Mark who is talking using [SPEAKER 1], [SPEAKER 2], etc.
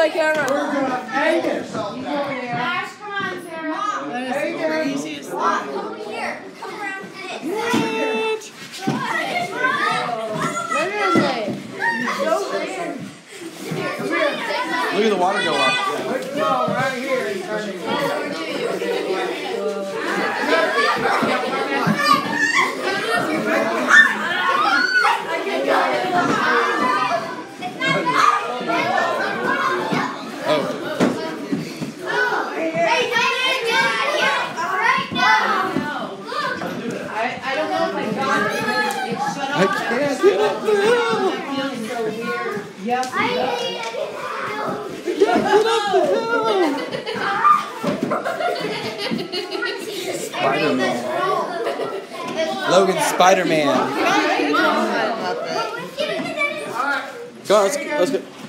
[SPEAKER 1] my camera.
[SPEAKER 2] We're gonna hang it.
[SPEAKER 3] Ash, come on, Sarah.
[SPEAKER 1] That is the craziest thing.
[SPEAKER 3] Come here. Come around and
[SPEAKER 4] Look at the water go up.
[SPEAKER 2] Let's go right here and turn it on.
[SPEAKER 3] I don't know if I got it. It's shut off.
[SPEAKER 4] I can't get up the hill.
[SPEAKER 3] It feels so weird.
[SPEAKER 1] Yep.
[SPEAKER 4] Spider-Man. Logan Spider-Man. Go on, let's go.